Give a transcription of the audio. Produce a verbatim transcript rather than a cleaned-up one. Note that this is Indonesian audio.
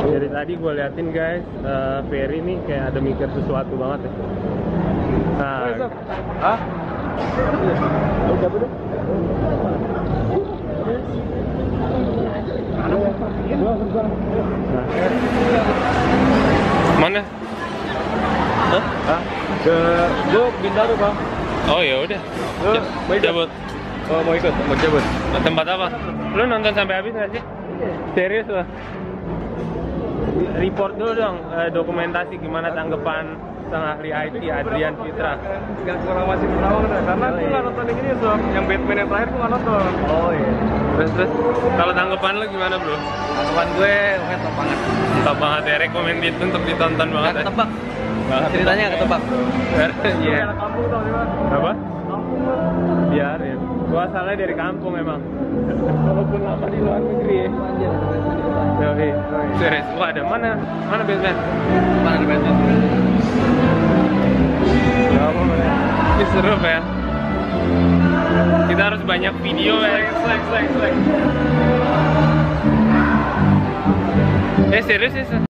Dari tadi gue liatin guys, uh, Ferry nih kayak ada mikir sesuatu banget ya. Nah, hah? Udah udah. Mana? Hah? Hah? Ke gue Bintaro bang. Oh ya udah. Lu mau ikut? Cabut. Oh mau ikut? Mau cabut? Tempat apa? Lu nonton sampai habis nggak sih? Serius loh. Report dulu dong, eh, dokumentasi gimana tanggapan sang ahli I T Adrian Fitra. Gak kurang masih merawang deh, karena gue nggak nonton yang ini sob, yang Batman yang terakhir gue nggak nonton. Oh iya. Terus terus, kalau tanggapan lu gimana bro? Tanggapan gue, gue top banget. Top banget ya, recommended untuk ditonton banget. Gak Ya. ketebak. Ceritanya gak ketebak. Iya. Kampung tau gimana? Apa? Kampung. Biar ya. Gua asalnya dari kampung emang. Walaupun lama di luar negeri ya. Yoi. Serius, wah ada mana? Mana Batman? Mana ada Batman? Ya apa mana? Ini seru ya. Kita harus banyak video ya. Slack, slack, slack. Eh serius sih.